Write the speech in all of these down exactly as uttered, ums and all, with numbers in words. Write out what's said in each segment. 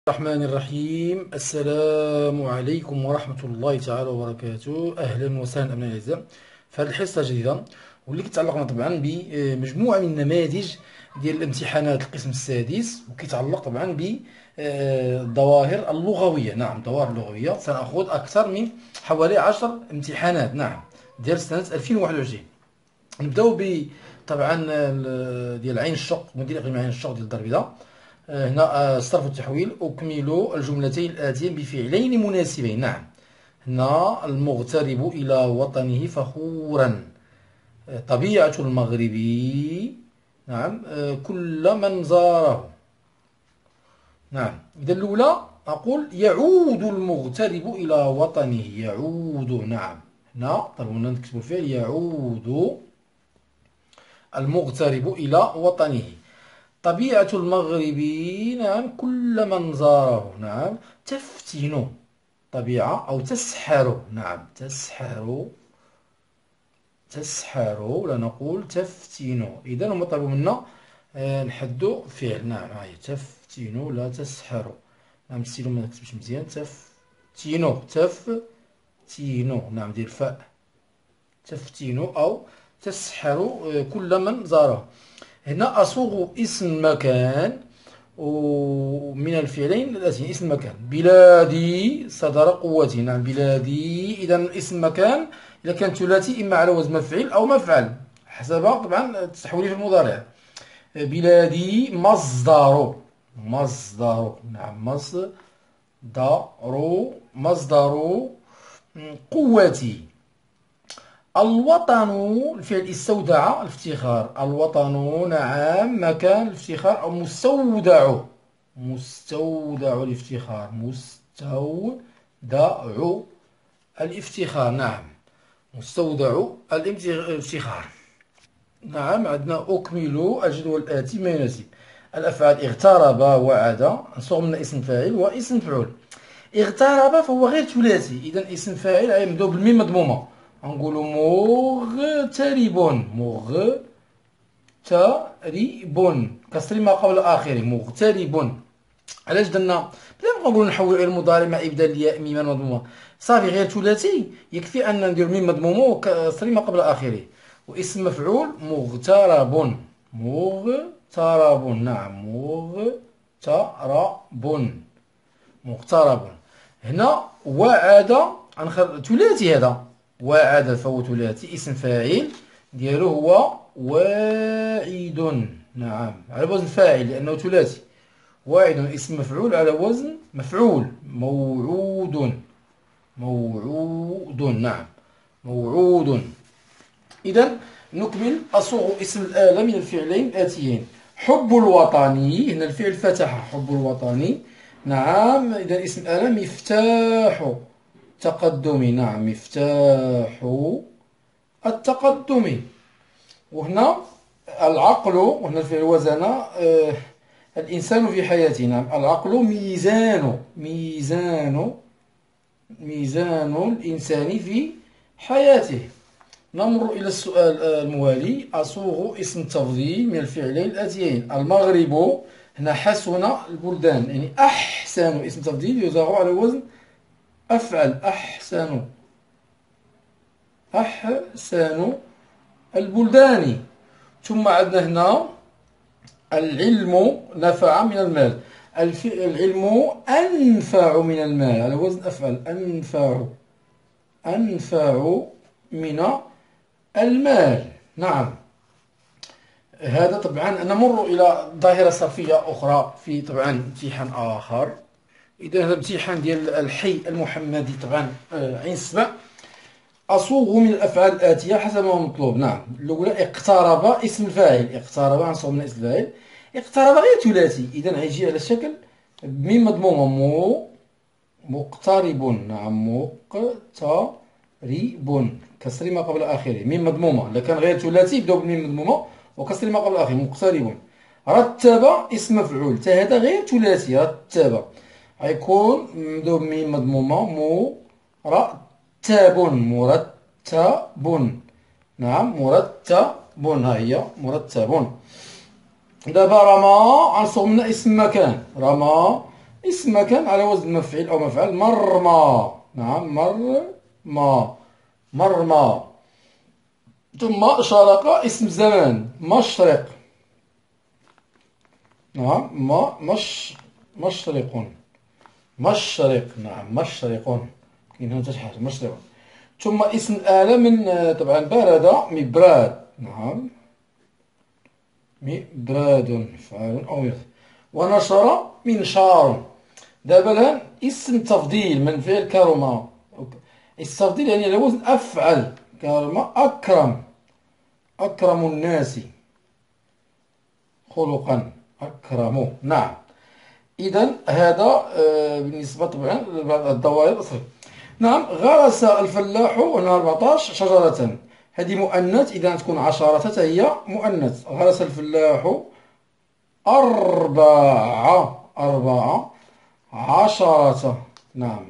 الرحمن الرحيم. السلام عليكم ورحمة الله تعالى وبركاته. أهلا وسهلا أبنائي الأعزاء في هذه الحصة الجديدة، واللي كتعلقنا طبعا بمجموعة من النماذج ديال الامتحانات القسم السادس، وكيتعلق طبعا بالظواهر اللغوية. نعم، الظواهر اللغوية سنأخذ أكثر من حوالي عشر امتحانات، نعم، ديال سنة ألفين وواحد وعشرين. نبداو ب طبعا ديال عين الشق، مدير إقليمي عين الشق ديال الدار البيضاء. هنا الصرف والتحويل. أكمل الجملتين الآتيين بفعلين مناسبين. نعم، هنا المغترب إلى وطنه فخورا. طبيعة المغربي، نعم، كل من زاره. نعم، إذا الأولى أقول يعود المغترب إلى وطنه. يعود، نعم، هنا طلبنا نكتب الفعل يعود المغترب إلى وطنه. طبيعة المغرب، نعم، كل من زاره. نعم، تفتن طبيعة أو تسحر. نعم، تسحر تسحر ولا نقول تفتن. إذا المطلوب منا آه نحدو فعل. نعم، هاي تفتن لا تسحر. نعم، السيلو ما نكتبش مزيان. تفتن تفتن، نعم، ديال الفاء. تفتن أو تسحر آه كل من زاره. هنا أصوغ اسم مكان ومن الفعلين الآتيين. اسم مكان بلادي صدر قوتي. نعم، بلادي. إذا اسم مكان إذا كان ثلاثي إما على وزن مفعل أو مفعل حسب طبعا التحويل في المضارع. بلادي مصدر. مصدر، نعم، مصدر مصدر قوتي. الوطن الفعل استودع الافتخار. الوطن، نعم، مكان الافتخار أو مستودع. مستودع الافتخار. مستودع الافتخار، نعم، مستودع الافتخار. نعم، عندنا أكمل الجدول الآتي ما يناسب. الأفعال اغترب وعد، نصوغ منها اسم فاعل واسم مفعول. اغترب فهو غير ثلاثي، إذا اسم فاعل غيبداو بالميم مضمومة، غنقولو مغترب. مغترب كسر ما قبل آخره. مغترب. علاش درنا بلا ما نقولو نحولو إلى المضارع مع إبدال الياء ميما مضمومة؟ صافي، غير ثلاثي يكفي أن ندير ميم مضمومة وكسر ما قبل آخره. واسم مفعول مغترب. مغترب، نعم، مغترب مغترب. هنا وعد ثلاثي، هذا وعد فهو ثلاثي. اسم فاعل ديالو هو واعد، نعم، على وزن فاعل لأنه ثلاثي. واعد. اسم مفعول على وزن مفعول. موعود. موعود، نعم، موعود. إذا نكمل. أصوغ اسم الآلة من الفعلين الآتيين. حب الوطني، هنا الفعل فتح. حب الوطني، نعم، إذا اسم الآلة مفتاح تقدم. نعم، مفتاح التقدم. وهنا العقل، وهنا الفعل وزن. آه الإنسان في حياته. نعم، العقل ميزان. ميزان ميزان الإنسان في حياته. نمر إلى السؤال الموالي. أصوغ اسم تفضيل من الفعلين الآتيين. المغرب، هنا حسن البلدان، يعني أحسن. اسم تفضيل يصاغ على وزن أفعل. أحسن أحسن البلدان. ثم عندنا هنا العلم نفع من المال. العلم أنفع من المال على وزن أفعل. أنفع أنفع من المال، نعم. هذا طبعا نمر إلى ظاهرة صرفية أخرى في طبعا امتحان آخر. إذا هذا امتحان ديال الحي المحمدي طبعا عين السبع. أصوغ من الأفعال الآتية حسب ما هو مطلوب. نعم، الأولى اقترب اسم الفاعل. اقترب غنصوغ من اسم الفاعل. اقترب غير ثلاثي، إذا غيجي على الشكل ميم مضمومة. مو مقترب، نعم، مقترب كسر ما قبل آخره. ميم مضمومة. إذا كان غير ثلاثي يبداو بالميم مضمومة وكسر ما قبل آخره. مقترب. رتب اسم مفعول. تا هذا غير ثلاثي. رتب غيكون مبداو بميم مضمومة. مرتب. مرتب، نعم، مرتب. ها هي مرتب. دابا رمى غنصوغ منها اسم مكان. رمى اسم مكان على وزن مفعول أو مفعل. مرمى، نعم مرمى، مرمى. ثم شرق اسم زمان. مشرق، نعم ما مش مشرق، مشرق، نعم مشرق، كاين هنا حتى حاجة مشرق. ثم اسم آلة من طبعا برد. مبراد، نعم مبراد فعال أو يفعل. ونشر منشار. دابا الآن اسم تفضيل من فعل كرم. اسم تفضيل يعني على وزن أفعل. كرم أكرم، أكرم الناس خلقا، أكرم، نعم. إذا هذا بالنسبة طبعا للضوابط الأصلية. نعم. غرس الفلاح هنا أربعطاش شجرة، هذه مؤنث، إذا تكون عشرة هي مؤنث. غرس الفلاح أربعة، أربعة عشرة، نعم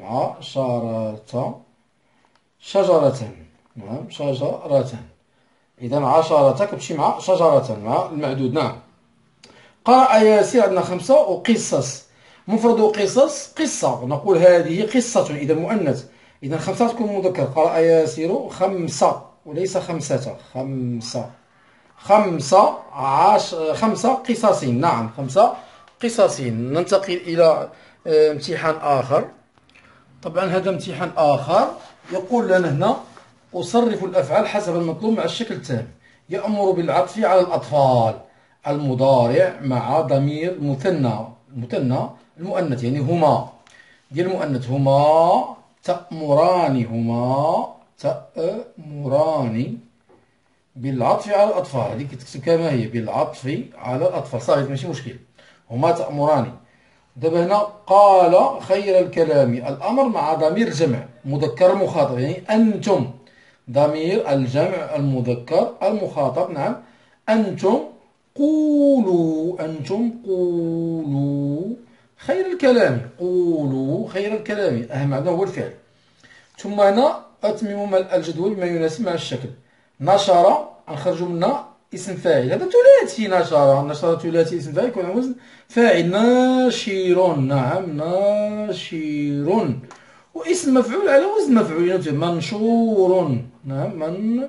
عشرة شجرة، نعم شجرة. إذا عشرة كتمشي مع شجرة مع المعدود. نعم. قرأ ياسر عندنا خمسة. وقصص مفرد قصص قصة، نقول هذه قصة، إذا مؤنث، إذا خمسة تكون مذكر. قرأ ياسر خمسة وليس خمسة، خمسة، خمسة عش خمسة قصص، نعم خمسة قصص. ننتقل إلى امتحان آخر. طبعا هذا امتحان آخر يقول لنا هنا: أصرف الأفعال حسب المطلوب مع الشكل التالي. يأمر بالعطف على الأطفال. المضارع مع ضمير مثنى، مثنى المؤنث يعني هما ديال المؤنث. هما تأمران، هما تأمران بالعطف على الأطفال. هذه كتكتب كما هي بالعطف على الأطفال، صافي ماشي مشكل. هما تأمران. دابا هنا قال خير الكلام. الأمر مع ضمير الجمع مذكر مخاطب، يعني أنتم ضمير الجمع المذكر المخاطب. نعم أنتم. قولوا، أنتم قولوا خير الكلام، قولوا خير الكلام، أهم معنى هو الفعل. ثم هنا أتمم الجدول بما يناسب مع الشكل. نشر نخرج منها اسم فاعل، هذا ثلاثي. نشر، نشر ثلاثي اسم فاعل يكون على وزن فاعل. ناشر، نعم ناشر. واسم مفعول على وزن مفعول. منشور، نعم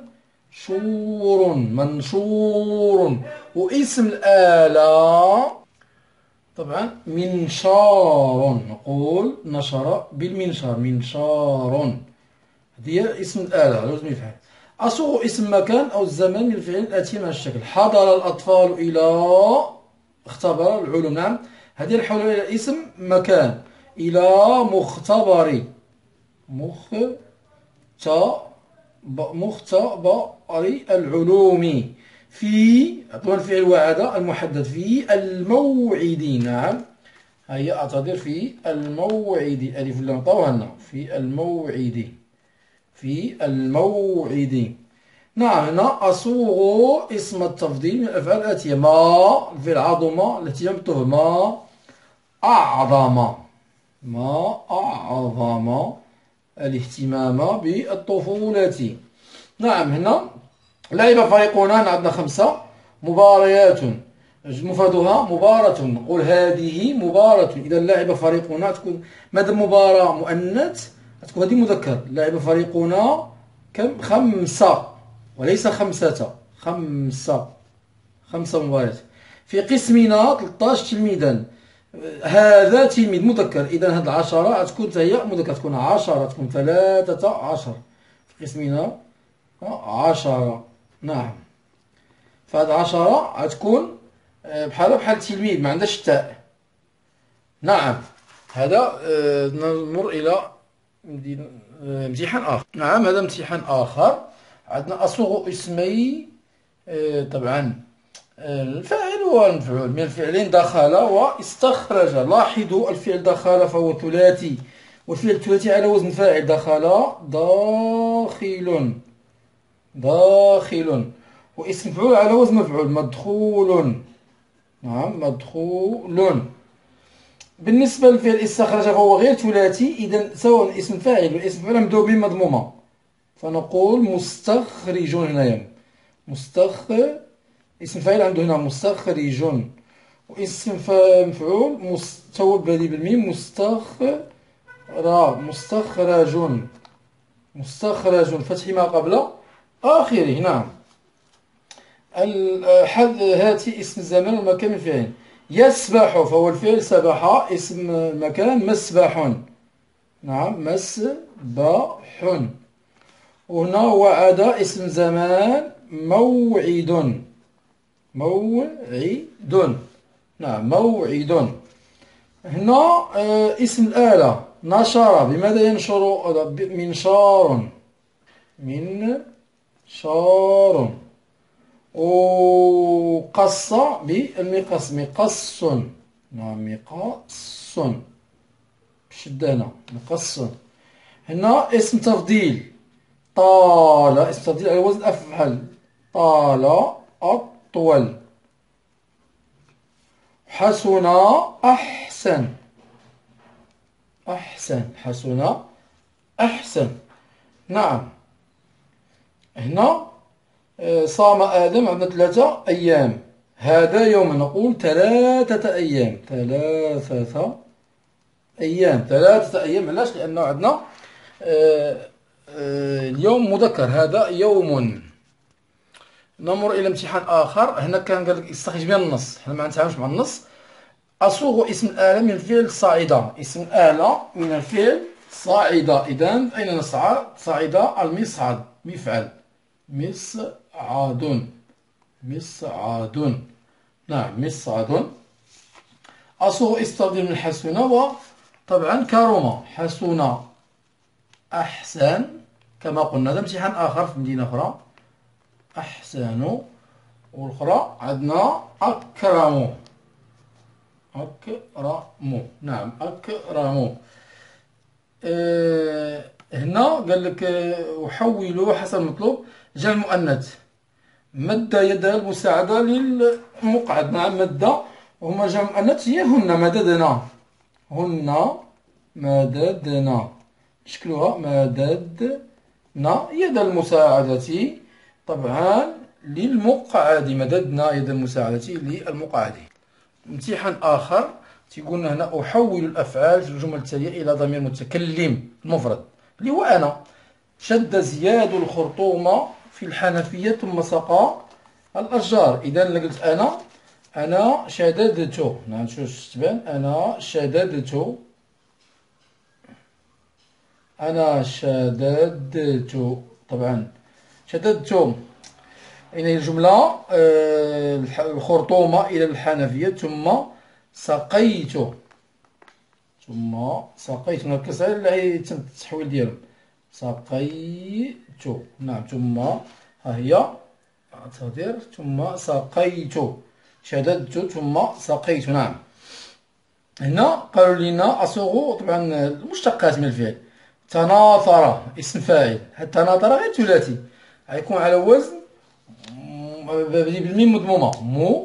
منشور، منشور. واسم الآلة طبعا منشار، نقول نشر بالمنشار، منشار. هذه اسم الآلة على وزن مفعول. أصوغ اسم مكان أو الزمان من الفعل الآتي مع الشكل. حضر الأطفال إلى، اختبر العلوم، نعم هذه الحول إلى اسم مكان. إلى مختبر، مختبر مختبر العلوم. في طبعا الفعل وعد المحدد. في الموعد، نعم هيا أعتذر، في الموعد، ألف لام طوها لنا، في الموعد، في الموعد. نعم هنا أصوغ اسم التفضيل من الأفعال الآتية. ما في العظمة التي يمتها. ما أعظم، ما أعظم الاهتمام بالطفولة. نعم هنا لعب فريقنا، عندنا خمسة. مباريات مفردها مباراة، نقول هذه مباراة. إذا لعب فريقنا تكون مادام مباراة مؤنث تكون هذه مذكر. لعب فريقنا كم؟ خمسة وليس خمسة، خمسة، خمسة مباريات. في قسمنا ثلاثطاش تلميذا. هذا تلميذ مذكر، إذا هاد العشرة تكون هي مذكر، تكون عشرة، تكون ثلاثة عشر. في قسمنا عشرة، نعم. فهاد عشرة تكون بحال بحال التلميذ ما عندهاش التاء. نعم هذا نمر إلى امتحان آخر. نعم هذا امتحان آخر. عندنا أصوغ اسمي طبعا الفاعل والمفعول من الفعلين دخل واستخرج. لاحظوا الفعل دخل فهو ثلاثي، والفعل الثلاثي على وزن فاعل. دخل داخل، داخل. واسم مفعول على وزن مفعول. مدخول، نعم مدخول. بالنسبة للفعل استخرج فهو غير ثلاثي، إذا سواء اسم فاعل والاسم مفعول مبدوء به مضمومة، فنقول مستخرج. هنايا مستخرج اسم فاعل عنده هنا مستخرج، واسم ف- مفعول مستوى بادي بالميم مستخرج مستخرج مستخرج فتح ما قبل آخره. نعم. ال- حد هاتي اسم الزمان والمكان من فعل. يسبح فهو الفعل سبح، اسم المكان مسبح. نعم مسبح. وهنا وعد اسم زمان موعد موعد. نعم موعد. هنا آه، اسم الآلة نشر. بماذا ينشر؟ ب- منشار منشار. وقص بالمقص مقص. نعم مقص بشدة هنا مقص. هنا اسم تفضيل طال. اسم تفضيل على وزن أفعل. طال أطول. حسن أحسن أحسن حسن أحسن. نعم. هنا آه، صام آدم عندنا ثلاثة أيام. هذا يوم نقول ثلاثة أيام ثلاثة أيام ثلاثة أيام. علاش؟ لأنه عندنا آه، آه، اليوم مذكر. هذا يوم. نمر إلى امتحان آخر. هنا كان قال لك استخرج من النص. حنا ما نتعاملش مع النص. أصوغ اسم الآلة من الفعل صعد. اسم الآلة من الفعل صعد. إذن أين نصعد؟ صعد المصعد مفعل مصعد مصعد. نعم مصعد. أصوغ استخدم من حسن وطبعا كرم. حسن أحسن كما قلنا. هذا امتحان آخر في مدينة أخرى. أحسن. والأخرى عندنا أكرم أكرم. نعم أكرم. أه هنا قال لك أه أحول حسب المطلوب جمع مؤنث. مد يدها المساعدة للمقعد. نعم مد. وهما جمع مؤنث هي هن. مددنا هن مددنا. شكلها مددنا يد المساعدة طبعا للمقعد. مددنا يد المساعدة للمقعد. امتحان آخر تيقول هنا أحول الأفعال في الجمل التالية إلى ضمير متكلم مفرد اللي هو أنا. شد زياد الخرطوم في الحنفية ثم سقى الأشجار. إذا قلت أنا أنا شددت. نعم شوف تبان. أنا شددت أنا شددت. طبعا شددت أين هي الجملة؟ آه الخرطوم إلى الحنفية ثم سقيت ثم سقيت. هنا الكسر اللي هي يتم التحويل ديالهم. سقيت. نعم ثم ها هي تهدير ثم سقيت. شددت ثم سقيت. نعم. هنا قالوا لنا أصوغ طبعا المشتقات من الفعل. تناثر اسم فاعل. تناثر غير ثلاثي غيكون على وزن بالميم مضمومة مو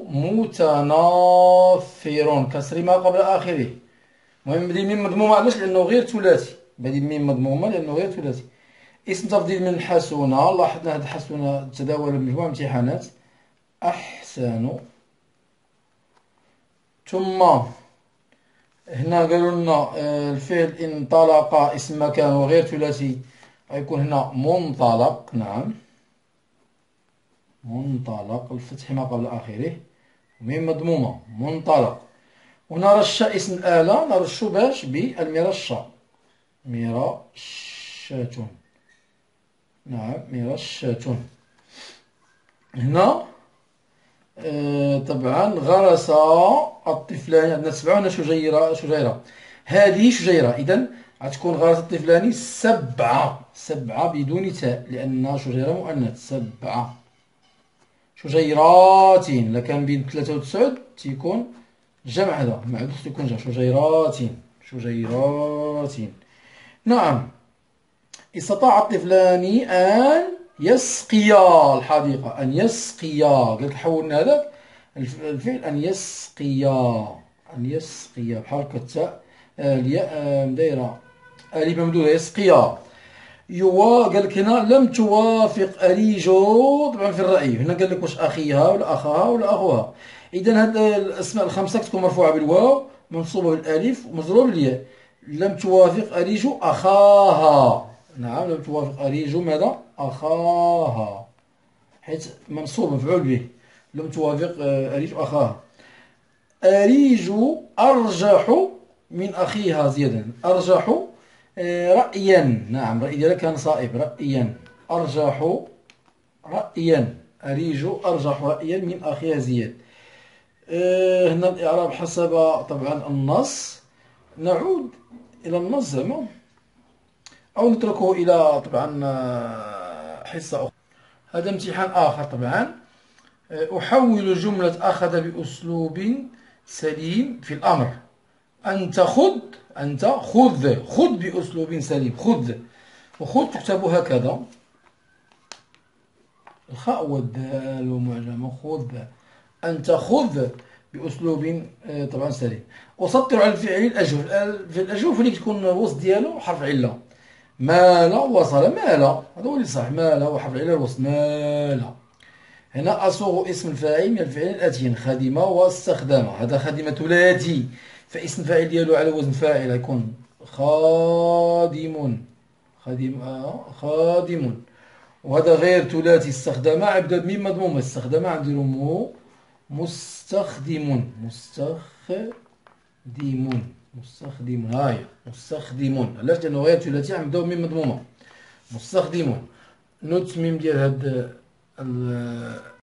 متناثر كسر ما قبل آخره. المهم بدي ميم مضمومة. علاش؟ لأنه غير ثلاثي. بدي ميم مضمومة لأنه غير ثلاثي. اسم تفضيل من حسنة. لاحظنا هذه حسنة تداول مجموعة امتحانات. أحسن. ثم هنا قالوا لنا الفعل انطلق اسم مكان وغير ثلاثي غيكون هنا منطلق. نعم منطلق الفتح ما قبل آخره ميم مضمومة منطلق. ونرش اسم الآلة نرشو باش بالمرشة مرشة. نعم مرشة. هنا آه طبعا غرس الطفلان. عندنا سبعة هنا شجيرة شجيرة. هذه شجيرة. إذا غتكون غرس الطفلان سبعة. سبعة بدون تاء لأن شجيرة مؤنث. سبعة شجيرات. لكان بين ثلاثة وتسعود تيكون جمع. هذا معدود تيكون جمع. شجيرات شجيرات. نعم. استطاع الطفلان أن يسقيا الحديقة. أن يسقيا. قلت حولنا هذاك الفعل أن يسقيا. أن يسقيا بحركة التاء الياء دايرة ألف ممدودة. يسقيا. يوا قال لك هنا لم توافق أريجو طبعا في الرأي. هنا قال لك واش أخيها ولا أخاها ولا أخوها. إذا هاد الأسماء الخمسة كتكون مرفوعة بالواو، منصوبة بالألف، ومجرورة بالياء. لم توافق أريج أخاها. نعم، لم توافق أريج ماذا؟ أخاها، حيث منصوب مفعول به. لم توافق أريج أخاها. أريج أرجح من أخيها زيادا. أرجح رأيا. نعم، رأي ديالها كان صائب. رأيا. أرجح رأيا. أريج أرجح رأيا من أخيها زياد. أه هنا الإعراب حسب طبعا النص. نعود إلى النص زعما، أو نتركه إلى طبعا حصة أخرى. هذا امتحان آخر طبعا. أحول جملة أخذ بأسلوب سليم في الأمر. أنت خذ. أنت خذ. خذ بأسلوب سليم. خذ. وخذ تكتب هكذا، الخاء والدال ومعجمة. خذ. أنت خذ بأسلوب طبعا سليم. أسطر على الفعل الأجوف. في الأجوف اللي تكون الوسط ديالو حرف علة. مال وصل. مال هذا هو اللي صح. مال هو حرف علة الوسط. مال. هنا أصوغ اسم الفاعل من الفعل الآتيين: خدم واستخدم. هذا خدم ثلاثي، فاسم الفاعل ديالو على وزن فاعل يكون خادم. خادم آه خادم. وهذا غير ثلاثي. استخدم عبد بميم مضمومة. استخدم عندنا مو مستخدم. مستخدم. مستخدم. هاي مستخدم. علاش؟ لأنه غير ثلاثي عندنا بميم مضمومة. مستخدم. نتمم ديال هاد